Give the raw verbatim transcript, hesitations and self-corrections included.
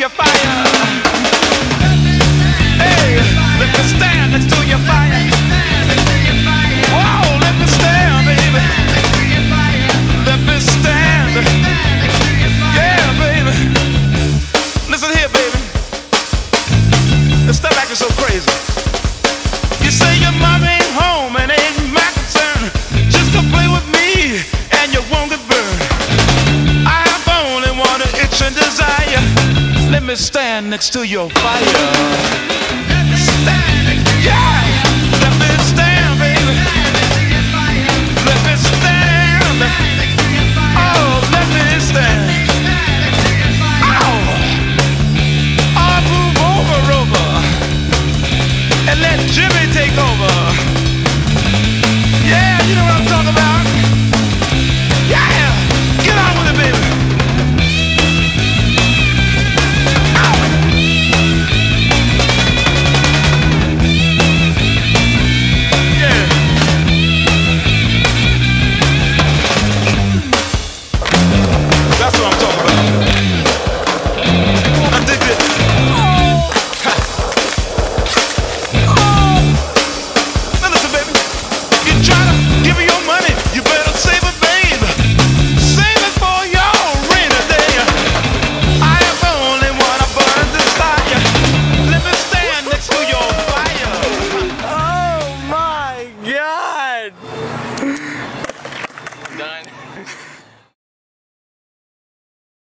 your fire. Hey, let me stand next to your fire. Whoa, let me stand, baby. Let me stand. Yeah, baby. Listen here, baby. Let's step back, you're so crazy. You say your mom ain't home and ain't my concern. Just come play with me and you won't get burned. I've only one itch and desire. Let me stand next to your fire. Let me stand. Yeah.